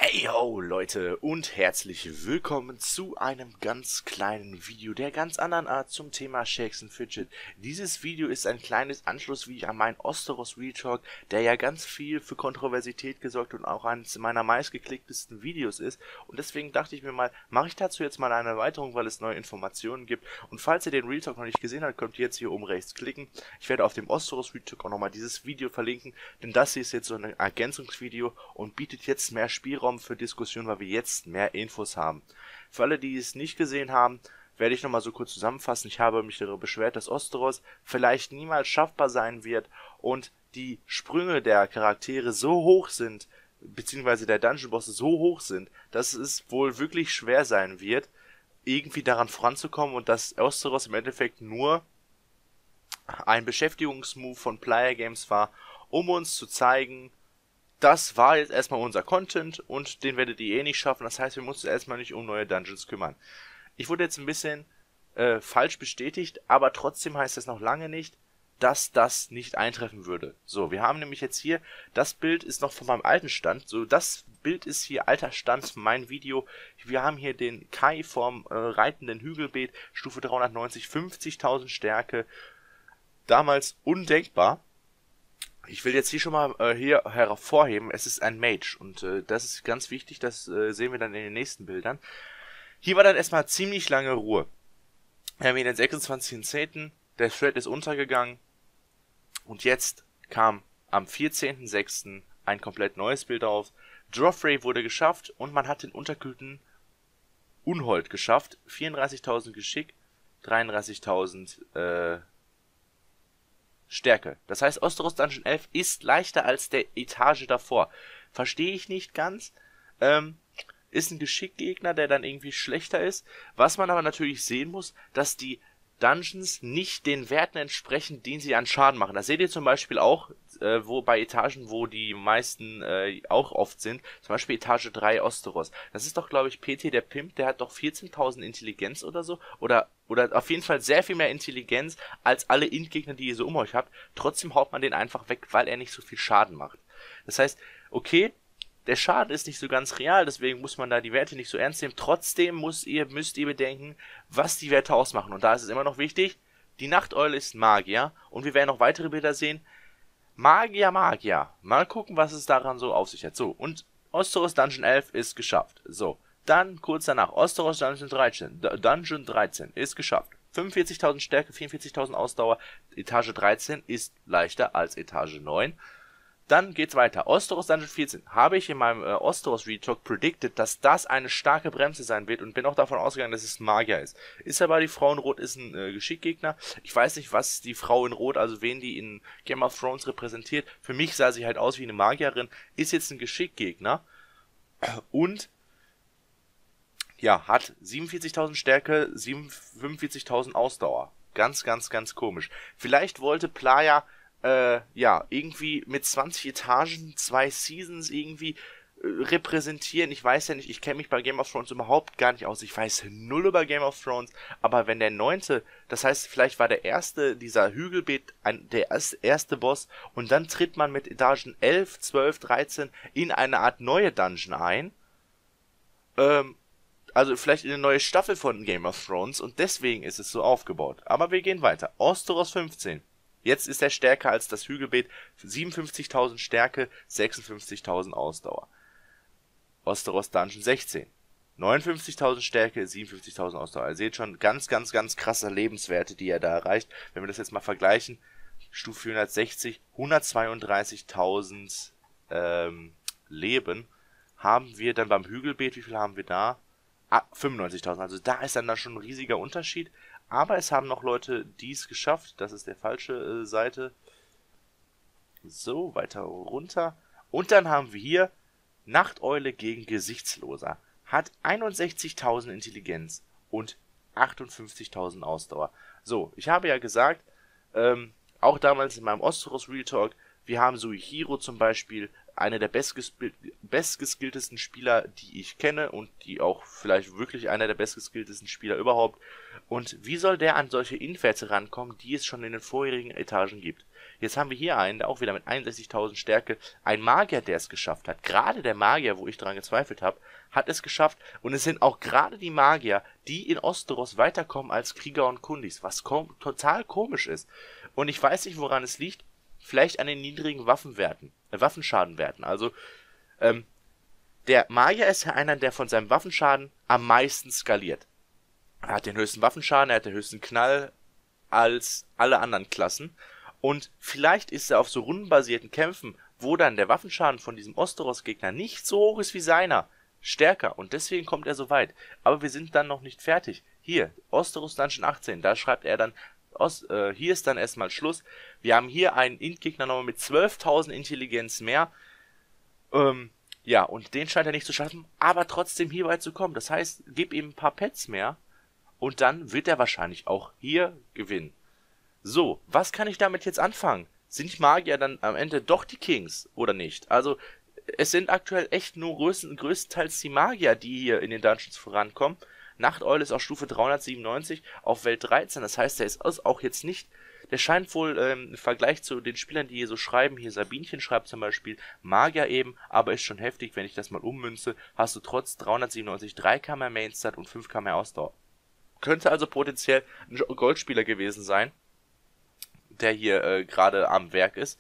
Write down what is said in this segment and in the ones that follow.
Hey ho Leute und herzlich willkommen zu einem ganz kleinen Video der ganz anderen Art zum Thema Shakes and Fidget. Dieses Video ist ein kleines Anschlussvideo an meinen Osteros Real Talk, der ja ganz viel für Kontroversität gesorgt und auch eines meiner meistgeklicktesten Videos ist. Und deswegen dachte ich mir mal, mache ich dazu jetzt mal eine Erweiterung, weil es neue Informationen gibt. Und falls ihr den Real Talk noch nicht gesehen habt, könnt ihr jetzt hier oben rechts klicken. Ich werde auf dem Osteros Real Talk auch nochmal dieses Video verlinken, denn das hier ist jetzt so ein Ergänzungsvideo und bietet jetzt mehr Spielraum für Diskussion, weil wir jetzt mehr Infos haben. Für alle, die es nicht gesehen haben, werde ich nochmal so kurz zusammenfassen. Ich habe mich darüber beschwert, dass Osteros vielleicht niemals schaffbar sein wird und die Sprünge der Charaktere so hoch sind, beziehungsweise der Dungeon-Bosse so hoch sind, dass es wohl wirklich schwer sein wird, irgendwie daran voranzukommen und dass Osteros im Endeffekt nur ein Beschäftigungsmove von Player Games war, um uns zu zeigen, das war jetzt erstmal unser Content und den werdet ihr eh nicht schaffen. Das heißt, wir müssen uns erstmal nicht um neue Dungeons kümmern. Ich wurde jetzt ein bisschen falsch bestätigt, aber trotzdem heißt das noch lange nicht, dass das nicht eintreffen würde. So, wir haben nämlich jetzt hier, das Bild ist noch von meinem alten Stand. So, das Bild ist hier alter Stand, mein Video. Wir haben hier den Kai vom reitenden Hügelbeet, Stufe 390, 50.000 Stärke. Damals undenkbar. Ich will jetzt hier schon mal hier hervorheben, es ist ein Mage und das ist ganz wichtig, das sehen wir dann in den nächsten Bildern. Hier war dann erstmal ziemlich lange Ruhe. Wir haben hier den 26.10., der Thread ist untergegangen und jetzt kam am 14.06. ein komplett neues Bild auf. Joffrey wurde geschafft und man hat den unterkühlten Unhold geschafft. 34.000 Geschick, 33.000 Stärke. Das heißt, Osteros Dungeon 11 ist leichter als der Etage davor. Verstehe ich nicht ganz. Ist ein Geschickgegner, der dann irgendwie schlechter ist. Was man aber natürlich sehen muss, dass die Dungeons nicht den Werten entsprechen, den sie an Schaden machen. Das seht ihr zum Beispiel auch, wo bei Etagen, wo die meisten auch oft sind. Zum Beispiel Etage 3 Osteros. Das ist doch, glaube ich, PT der Pimp, der hat doch 14.000 Intelligenz oder so. Oder auf jeden Fall sehr viel mehr Intelligenz als alle Int-Gegner, die ihr so um euch habt. Trotzdem haut man den einfach weg, weil er nicht so viel Schaden macht. Das heißt, okay, der Schaden ist nicht so ganz real, deswegen muss man da die Werte nicht so ernst nehmen. Trotzdem müsst ihr bedenken, was die Werte ausmachen. Und da ist es immer noch wichtig, die Nachteule ist Magier. Und wir werden noch weitere Bilder sehen. Magier. Mal gucken, was es daran so auf sich hat. So, und Osteros Dungeon 11 ist geschafft. So, dann kurz danach, Osteros Dungeon 13 ist geschafft. 45.000 Stärke, 44.000 Ausdauer. Etage 13 ist leichter als Etage 9. Dann geht's weiter. Osteros Dungeon 14 habe ich in meinem Osteros Real Talk predicted, dass das eine starke Bremse sein wird und bin auch davon ausgegangen, dass es ein Magier ist. Ist aber die Frau in Rot ist ein Geschickgegner. Ich weiß nicht, was die Frau in Rot, also wen die in Game of Thrones repräsentiert. Für mich sah sie halt aus wie eine Magierin. Ist jetzt ein Geschickgegner und ja, hat 47.000 Stärke, 45.000 Ausdauer. Ganz komisch. Vielleicht wollte Playa ja, irgendwie mit 20 Etagen, 2 Seasons irgendwie repräsentieren. Ich weiß ja nicht, ich kenne mich bei Game of Thrones überhaupt gar nicht aus. Ich weiß null über Game of Thrones, aber wenn der 9., das heißt, vielleicht war der erste, dieser Hügelbeet, der erste Boss und dann tritt man mit Etagen 11, 12, 13 in eine Art neue Dungeon ein. Also vielleicht in eine neue Staffel von Game of Thrones und deswegen ist es so aufgebaut. Aber wir gehen weiter. Osteros 15. Jetzt ist er stärker als das Hügelbeet. 57.000 Stärke, 56.000 Ausdauer. Osteros Dungeon 16. 59.000 Stärke, 57.000 Ausdauer. Ihr seht schon, ganz krasse Lebenswerte, die er da erreicht. Wenn wir das jetzt mal vergleichen, Stufe 460, 132.000 Leben haben wir dann beim Hügelbeet. Wie viel haben wir da? 95.000. Also da ist dann schon ein riesiger Unterschied. Aber es haben noch Leute dies geschafft. Das ist der falsche Seite. So, weiter runter. Und dann haben wir hier Nachteule gegen Gesichtsloser. Hat 61.000 Intelligenz und 58.000 Ausdauer. So, ich habe ja gesagt, auch damals in meinem Osteros Real Talk, wir haben Suihiro zum Beispiel, einer der bestgeskilltesten Spieler, die ich kenne und die auch vielleicht wirklich einer der bestgeskilltesten Spieler überhaupt. Und wie soll der an solche Int-Werte rankommen, die es schon in den vorherigen Etagen gibt? Jetzt haben wir hier einen, der auch wieder mit 61.000 Stärke, ein Magier, der es geschafft hat. Gerade der Magier, wo ich dran gezweifelt habe, hat es geschafft. Und es sind auch gerade die Magier, die in Osteros weiterkommen als Krieger und Kundis, was total komisch ist. Und ich weiß nicht, woran es liegt. Vielleicht an den niedrigen Waffenschadenwerten. Also, der Magier ist ja einer, der von seinem Waffenschaden am meisten skaliert. Er hat den höchsten Waffenschaden, er hat den höchsten Knall als alle anderen Klassen. Und vielleicht ist er auf so rundenbasierten Kämpfen, wo dann der Waffenschaden von diesem Osteros-Gegner nicht so hoch ist wie seiner, stärker. Und deswegen kommt er so weit. Aber wir sind dann noch nicht fertig. Hier, Osteros Dungeon 18, da schreibt er dann, hier ist dann erstmal Schluss. Wir haben hier einen Int-Gegner nochmal mit 12.000 Intelligenz mehr. Ja, und den scheint er nicht zu schaffen, aber trotzdem hier weit zu kommen. Das heißt, gib ihm ein paar Pets mehr und dann wird er wahrscheinlich auch hier gewinnen. So, was kann ich damit jetzt anfangen? Sind Magier dann am Ende doch die Kings oder nicht? Also, es sind aktuell echt nur größtenteils die Magier, die hier in den Dungeons vorankommen. Nachteule ist auf Stufe 397 auf Welt 13, das heißt, der ist auch jetzt nicht, der scheint wohl im Vergleich zu den Spielern, die hier so schreiben, hier Sabinchen schreibt zum Beispiel, Magier eben, aber ist schon heftig, wenn ich das mal ummünze, hast du trotz 397 3k mehr Mainstat und 5k mehr Ausdauer. Könnte also potenziell ein Goldspieler gewesen sein, der hier gerade am Werk ist.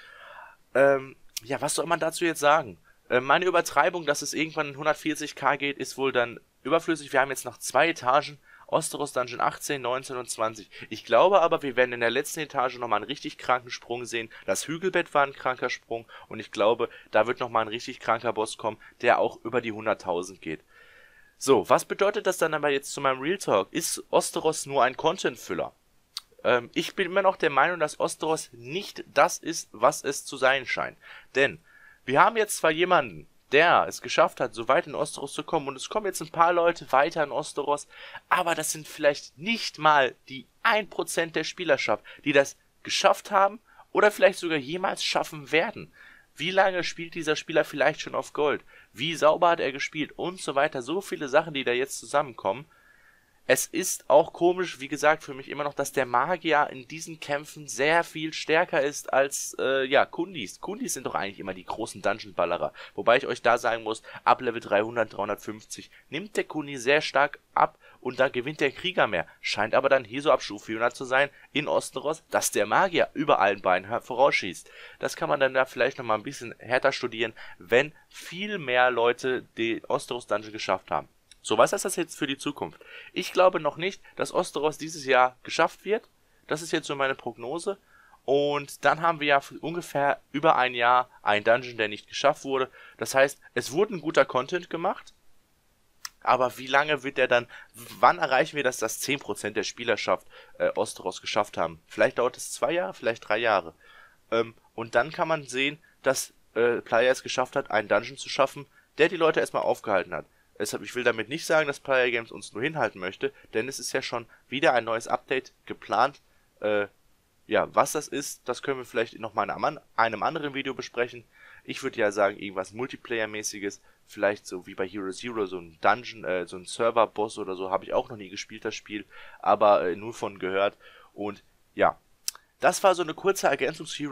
Ja, was soll man dazu jetzt sagen? Meine Übertreibung, dass es irgendwann in 140k geht, ist wohl dann überflüssig. Wir haben jetzt noch 2 Etagen. Osteros Dungeon 18, 19 und 20. Ich glaube aber, wir werden in der letzten Etage nochmal einen richtig kranken Sprung sehen. Das Hügelbett war ein kranker Sprung und ich glaube, da wird nochmal ein richtig kranker Boss kommen, der auch über die 100.000 geht. So, was bedeutet das dann aber jetzt zu meinem Real Talk? Ist Osteros nur ein Content-Füller? Ich bin immer noch der Meinung, dass Osteros nicht das ist, was es zu sein scheint. Denn wir haben jetzt zwar jemanden, der es geschafft hat, so weit in Osteros zu kommen, und es kommen jetzt ein paar Leute weiter in Osteros, aber das sind vielleicht nicht mal die 1% der Spielerschaft, die das geschafft haben oder vielleicht sogar jemals schaffen werden. Wie lange spielt dieser Spieler vielleicht schon auf Gold? Wie sauber hat er gespielt? Und so weiter. So viele Sachen, die da jetzt zusammenkommen. Es ist auch komisch, wie gesagt, für mich immer noch, dass der Magier in diesen Kämpfen sehr viel stärker ist als, Kundis. Kundis sind doch eigentlich immer die großen Dungeon-Ballerer. Wobei ich euch da sagen muss, ab Level 300, 350 nimmt der Kundi sehr stark ab und da gewinnt der Krieger mehr. Scheint aber dann hier so ab Stufe 400 zu sein, in Osteros, dass der Magier über allen beiden vorausschießt. Das kann man dann da vielleicht nochmal ein bisschen härter studieren, wenn viel mehr Leute den Osteros-Dungeon geschafft haben. So, was ist das jetzt für die Zukunft? Ich glaube noch nicht, dass Osteros dieses Jahr geschafft wird. Das ist jetzt so meine Prognose. Und dann haben wir ja für ungefähr über ein Jahr einen Dungeon, der nicht geschafft wurde. Das heißt, es wurde ein guter Content gemacht. Aber wie lange wird der dann, wann erreichen wir, dass das 10% der Spielerschaft Osteros geschafft haben? Vielleicht dauert es 2 Jahre, vielleicht 3 Jahre. Und dann kann man sehen, dass Player es geschafft hat, einen Dungeon zu schaffen, der die Leute erstmal aufgehalten hat. Deshalb, ich will damit nicht sagen, dass Player Games uns nur hinhalten möchte, denn es ist ja schon wieder ein neues Update geplant. Was das ist, das können wir vielleicht noch mal in einem anderen Video besprechen. Ich würde ja sagen, irgendwas Multiplayer-mäßiges, vielleicht so wie bei Hero Zero, so ein Dungeon, so ein Server-Boss oder so, habe ich auch noch nie gespielt, das Spiel, aber nur von gehört. Und ja, das war so eine kurze Ergänzung zu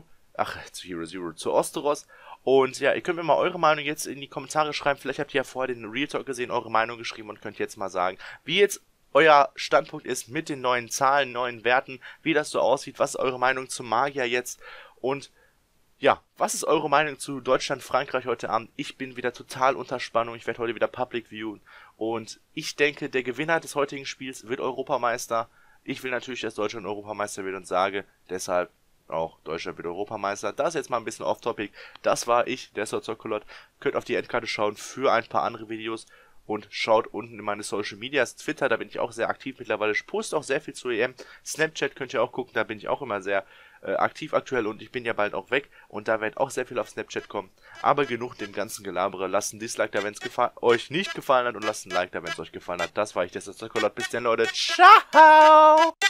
zu Osteros. Und ja, ihr könnt mir mal eure Meinung jetzt in die Kommentare schreiben. Vielleicht habt ihr ja vorher den Real Talk gesehen, eure Meinung geschrieben und könnt jetzt mal sagen, wie jetzt euer Standpunkt ist mit den neuen Zahlen, neuen Werten, wie das so aussieht, was ist eure Meinung zum Magier jetzt und ja, was ist eure Meinung zu Deutschland, Frankreich heute Abend? Ich bin wieder total unter Spannung, ich werde heute wieder Public viewen und ich denke, der Gewinner des heutigen Spiels wird Europameister. Ich will natürlich, dass Deutschland Europameister wird und sage deshalb auch Deutschland wird Europameister. Das ist jetzt mal ein bisschen off-topic. Das war ich, der Sozokolot. Könnt auf die Endkarte schauen für ein paar andere Videos und schaut unten in meine Social Medias. Twitter, da bin ich auch sehr aktiv mittlerweile. Ich poste auch sehr viel zur EM. Snapchat könnt ihr auch gucken, da bin ich auch immer sehr aktiv aktuell und ich bin ja bald auch weg und da wird auch sehr viel auf Snapchat kommen. Aber genug dem ganzen Gelabere. Lasst ein Dislike da, wenn es euch nicht gefallen hat und lasst ein Like da, wenn es euch gefallen hat. Das war ich, der Sozokolot. Bis dann, Leute. Ciao!